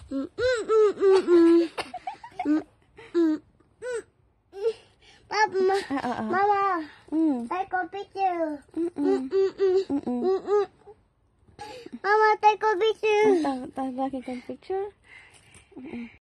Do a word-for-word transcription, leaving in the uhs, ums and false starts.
Mm, mm, mm, mm, mm. Mm, mm, mm. Papa, ma- Ah, ah, ah. Mama, Mm. take a picture. Mm-mm. Mm, mm, mm. Mm-mm. Mm, mm. Mama, take a picture. Ta- ta- Bakit kang picture?